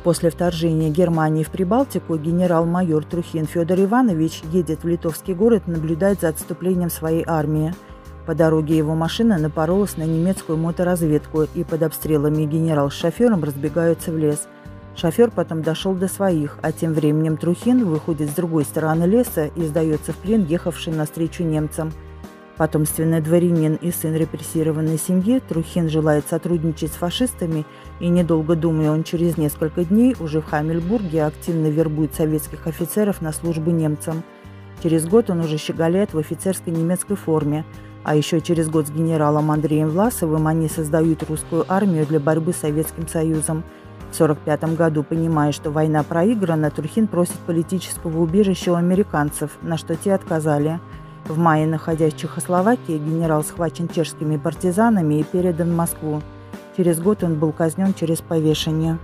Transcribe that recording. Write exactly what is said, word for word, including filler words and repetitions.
После вторжения Германии в Прибалтику генерал-майор Трухин Федор Иванович едет в литовский город наблюдать за отступлением своей армии. По дороге его машина напоролась на немецкую моторазведку, и под обстрелами генерал с шофером разбегаются в лес. Шофер потом дошел до своих, а тем временем Трухин выходит с другой стороны леса и сдается в плен ехавший навстречу немцам. Потомственный дворянин и сын репрессированной семьи, Трухин желает сотрудничать с фашистами, и, недолго думая, он через несколько дней уже в Хамельбурге активно вербует советских офицеров на службу немцам. Через год он уже щеголяет в офицерской немецкой форме, а еще через год с генералом Андреем Власовым они создают русскую армию для борьбы с Советским Союзом. В сорок пятом году, понимая, что война проиграна, Трухин просит политического убежища у американцев, на что те отказали. В мае, находясь в Чехословакии, генерал схвачен чешскими партизанами и передан в Москву. Через год он был казнен через повешение.